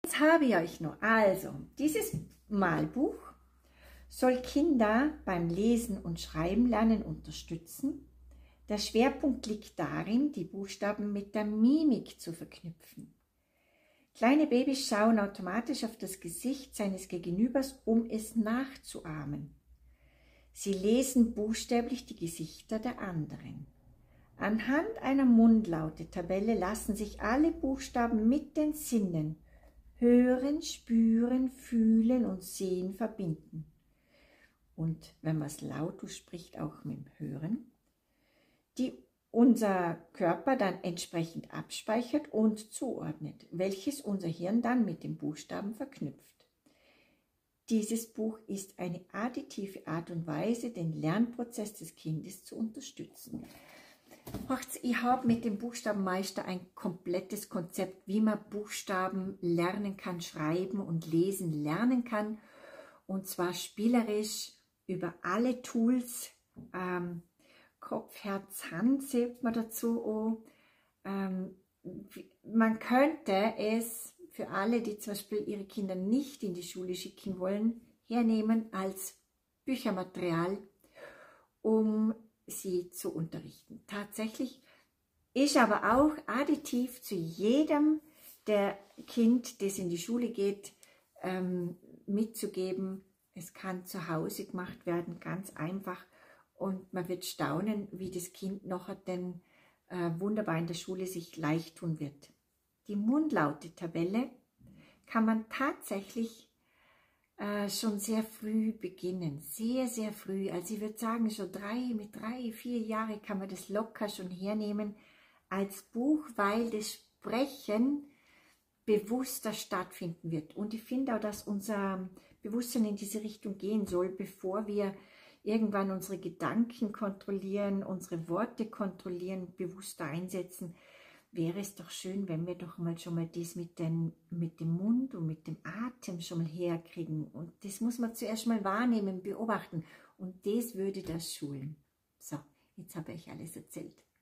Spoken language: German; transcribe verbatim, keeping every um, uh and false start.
Was habe ich euch noch? Also, dieses Malbuch soll Kinder beim Lesen und Schreiben lernen unterstützen. Der Schwerpunkt liegt darin, die Buchstaben mit der Mimik zu verknüpfen. Kleine Babys schauen automatisch auf das Gesicht seines Gegenübers, um es nachzuahmen. Sie lesen buchstäblich die Gesichter der anderen. Anhand einer Mundlaute-Tabelle lassen sich alle Buchstaben mit den Sinnen hören, spüren, fühlen und sehen verbinden. Und wenn man es laut spricht, auch mit dem Hören, die unser Körper dann entsprechend abspeichert und zuordnet, welches unser Hirn dann mit dem Buchstaben verknüpft. Dieses Buch ist eine additive Art und Weise, den Lernprozess des Kindes zu unterstützen. Ich habe mit dem Buchstabenmeister ein komplettes Konzept, wie man Buchstaben lernen kann, schreiben und lesen lernen kann. Und zwar spielerisch über alle Tools, ähm, Kopf, Herz, Hand sagt man dazu auch. Ähm, man könnte es für alle, die zum Beispiel ihre Kinder nicht in die Schule schicken wollen, hernehmen als Büchermaterial, um sie zu unterrichten. Tatsächlich ist aber auch additiv zu jedem der Kind, das in die Schule geht, ähm, mitzugeben. Es kann zu Hause gemacht werden, ganz einfach. Und man wird staunen, wie das Kind nachher denn äh, wunderbar in der Schule sich leicht tun wird. Die Mundlaute-Tabelle kann man tatsächlich äh, schon sehr früh beginnen. Sehr, sehr früh. Also ich würde sagen, schon drei, mit drei, vier Jahren kann man das locker schon hernehmen als Buch, weil das Sprechen bewusster stattfinden wird. Und ich finde auch, dass unser Bewusstsein in diese Richtung gehen soll, bevor wir irgendwann unsere Gedanken kontrollieren, unsere Worte kontrollieren, bewusster einsetzen, wäre es doch schön, wenn wir doch mal schon mal das mit, den, mit dem Mund und mit dem Atem schon mal herkriegen. Und das muss man zuerst mal wahrnehmen, beobachten. Und das würde das schulen. So, jetzt habe ich alles erzählt.